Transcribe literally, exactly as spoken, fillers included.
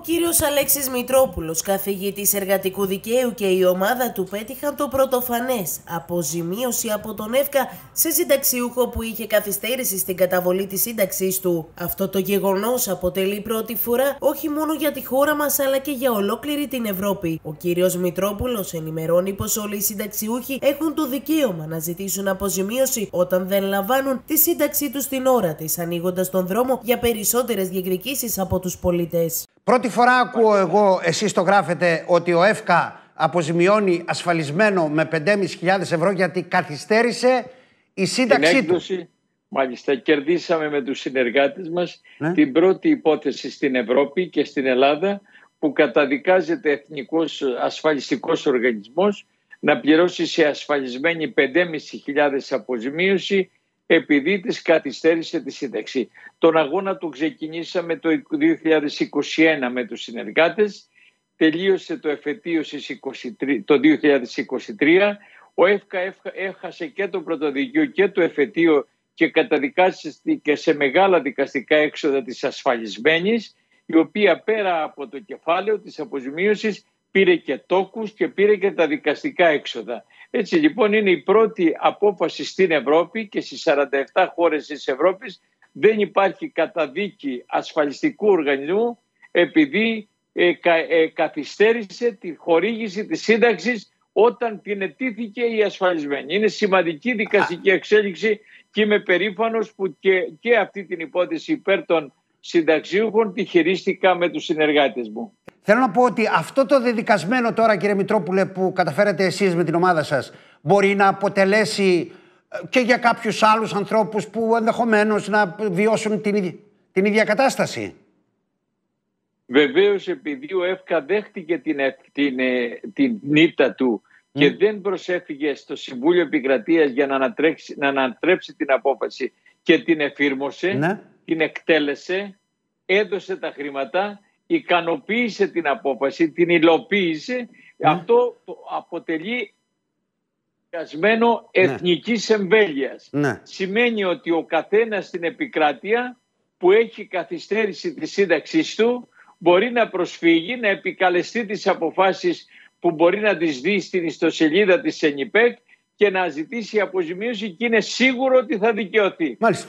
κύριος Αλέξης Μητρόπουλος, καθηγητής εργατικού δικαίου, και η ομάδα του πέτυχαν το πρωτοφανές: αποζημίωση από τον ΕΦΚΑ σε συνταξιούχο που είχε καθυστέρηση στην καταβολή της σύνταξής του. Αυτό το γεγονός αποτελεί πρώτη φορά όχι μόνο για τη χώρα μας αλλά και για ολόκληρη την Ευρώπη. Ο κύριος Μητρόπουλος ενημερώνει πως όλοι οι συνταξιούχοι έχουν το δικαίωμα να ζητήσουν αποζημίωση όταν δεν λαμβάνουν τη σύνταξή τους στην ώρα της, ανοίγοντας τον δρόμο για περισσότερες διεκδικήσεις από τους πολίτες. Πρώτη φορά ακούω εγώ, εσείς το γράφετε, ότι ο ΕΦΚΑ αποζημιώνει ασφαλισμένο με πεντέμισι χιλιάδες ευρώ γιατί καθυστέρησε η σύνταξή του. Μάλιστα, κερδίσαμε με τους συνεργάτες μας ναι. την πρώτη υπόθεση στην Ευρώπη και στην Ελλάδα που καταδικάζεται εθνικός ασφαλιστικός οργανισμός να πληρώσει σε ασφαλισμένη πεντέμισι χιλιάδες αποζημίωση επειδή της καθυστέρησε τη σύνταξη. Τον αγώνα του ξεκινήσαμε το δύο χιλιάδες είκοσι ένα με τους συνεργάτες, τελείωσε το εφετείο το δύο χιλιάδες είκοσι τρία, ο ΕΦΚΑ έχασε και το πρωτοδικείο και το εφετείο και καταδικάστηκε σε μεγάλα δικαστικά έξοδα της ασφαλισμένης, η οποία πέρα από το κεφάλαιο της αποζημίωσης πήρε και τόκους και πήρε και τα δικαστικά έξοδα. Έτσι λοιπόν είναι η πρώτη απόφαση στην Ευρώπη και στις σαράντα επτά χώρες της Ευρώπης δεν υπάρχει καταδίκη ασφαλιστικού οργανισμού επειδή ε, κα, ε, καθυστέρησε τη χορήγηση της σύνταξης όταν την αιτήθηκε η ασφαλισμένη. Είναι σημαντική δικαστική εξέλιξη και είμαι περήφανος που και, και αυτή την υπόθεση υπέρ των συνταξιούχων τη χειρίστηκα με τους συνεργάτες μου. Θέλω να πω ότι αυτό το δεδικασμένο τώρα, κύριε Μητρόπουλε, που καταφέρετε εσείς με την ομάδα σας, μπορεί να αποτελέσει και για κάποιους άλλους ανθρώπους που ενδεχομένως να βιώσουν την ίδια, την ίδια κατάσταση. Βεβαίως, επειδή ο ΕΦΚΑ δέχτηκε την, την, την νύχτα του mm. και δεν προσέφυγε στο Συμβούλιο Επικρατείας για να, ανατρέξει, να ανατρέψει την απόφαση και την εφήρμοσε, ναι. την εκτέλεσε, έδωσε τα χρήματα, ικανοποίησε την απόφαση, την υλοποίησε. Ναι. Αυτό το αποτελεί εθνικής ναι. εμβέλειας. Ναι. Σημαίνει ότι ο καθένας στην επικράτεια που έχει καθυστέρηση τη σύνταξή του μπορεί να προσφύγει, να επικαλεστεί τις αποφάσεις που μπορεί να τις δει στην ιστοσελίδα της ΕΝΙΠΕΚ και να ζητήσει αποζημίωση και είναι σίγουρο ότι θα δικαιωθεί. Μάλιστα.